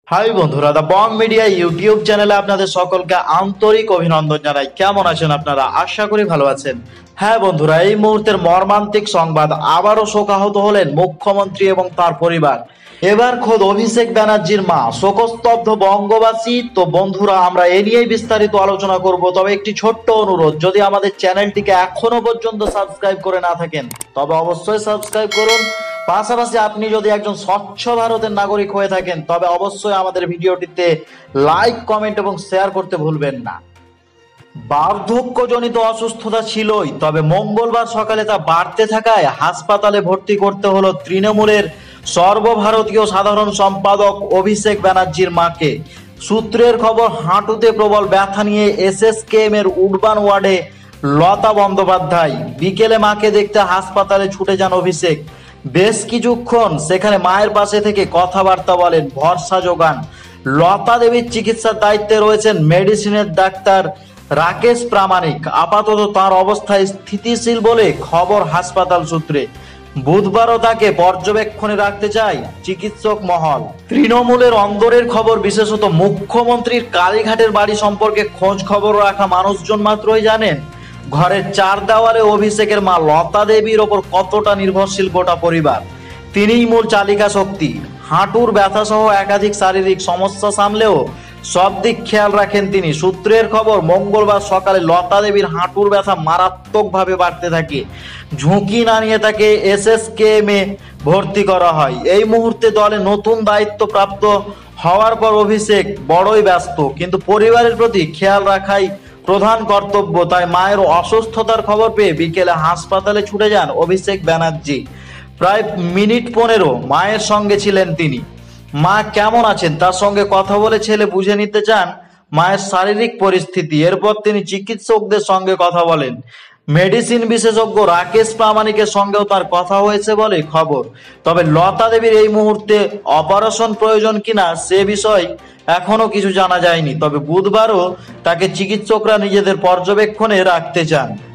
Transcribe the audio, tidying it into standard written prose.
High বন্ধুরা, দা বং media YouTube চ্যানেলে আপনাদের সকলকে আন্তরিক অভিনন্দন জানাই। কেমন আছেন আপনারা? আশা করি ভালো আছেন। হ্যাঁ বন্ধুরা, এই মুহূর্তের মর্মান্তিক সংবাদ, আবারও শোকাহত হলেন মুখ্যমন্ত্রী এবং তার পরিবার। এবার খোদ অভিষেক ব্যানার্জির মা, শোকস্তব্ধ বঙ্গবাসী। তো বন্ধুরা, আমরা এ নিয়েই বিস্তারিত আলোচনা করব। তবে একটি ছোট্ট অনুরোধ, যদি আমাদের চ্যানেলটিকে এখনো পর্যন্ত সাবস্ক্রাইব করে না থাকেন তবে অবশ্যই সাবস্ক্রাইব করুন। পাশাপাশি আপনি যদি একজন স্বচ্ছ ভারতের নাগরিক হয়ে থাকেন তবে অবশ্যই আমাদের ভিডিওটিতে লাইক, কমেন্ট এবং শেয়ার করতে ভুলবেন না। বার্ধক্যজনিত অসুস্থতা ছিলই, তবে মঙ্গলবার সকালে তা বাড়তে থাকায় হাসপাতালে ভর্তি করতে হলো তৃণমূলের সর্বভারতীয় সাধারণ সম্পাদক অভিষেক ব্যানার্জির মাকে। সূত্রের খবর, হাঁটুতে প্রবল ব্যথা নিয়ে এসএসকেএম এর উডবান ওয়ার্ডে লতা বন্দ্যোপাধ্যায় বিকেলে মাকে দেখতে হাসপাতালে ছুটে যান অভিষেক। বেশ কিছুক্ষণ সেখানে মায়ের পাশে থেকে কথাবার্তা বলেন, ভরসা যোগান। লতা দেবীর চিকিৎসার দায়িত্বে রয়েছেন মেডিসিনের ডাক্তার রাকেশ প্রামাণিক। আপাতত তার অবস্থা স্থিতিশীল বলে খবর হাসপাতাল সূত্রে। বুধবারও তাকে পর্যবেক্ষণে রাখতে চায় চিকিৎসক মহল। তৃণমূলের অন্দরের খবর, বিশেষত মুখ্যমন্ত্রীর কালীঘাটের বাড়ি সম্পর্কে খোঁজ খবর রাখা মানুষজন মাত্রই জানেন ঘরের চার দেওয়ালে অভিষেকের মা লতা দেবীর ওপর কতটা নির্ভরশীল গোটা পরিবার। তিনিই মূল চালিকা শক্তি। হাঁটুর ব্যথা সহ একাধিক শারীরিক সমস্যা সামলেও সব দিক খেয়াল রাখেন তিনি। সূত্রের খবর, মঙ্গলবার সকালে লতা দেবীর হাঁটুর ব্যথা মারাত্মকভাবে বাড়তে থাকে। ঝুঁকি না নিয়ে তাকে এসএসকেএম এ ভর্তি করা হয়। এই মুহূর্তে দলে নতুন দায়িত্ব প্রাপ্ত হওয়ার পর অভিষেক বড়ই ব্যস্ত, কিন্তু পরিবারের প্রতি খেয়াল রাখাই প্রধান কর্তব্য। তাই মায়ের অসুস্থতার খবর পেয়ে বিকেলে হাসপাতালে ছুটে যান অভিষেক ব্যানার্জি। প্রায় মিনিট 15 মায়ের সঙ্গে ছিলেন তিনি। মা কেমন আছেন তার সঙ্গে কথা বলে ছেলে বুঝে নিতে চান মায়ের শারীরিক পরিস্থিতি। এরপর তিনি চিকিৎসকদের সঙ্গে কথা বলেন। মেডিসিন বিশেষজ্ঞ রাকেশ প্রামাণিকের সঙ্গেও তার কথা হয়েছে বলে খবর। তবে লতা দেবীর এই মুহূর্তে অপারেশন প্রয়োজন কিনা সে বিষয় এখনো কিছু জানা যায়নি। তবে বুধবারও তাকে চিকিৎসকরা নিজেদের পর্যবেক্ষণে রাখতে চান।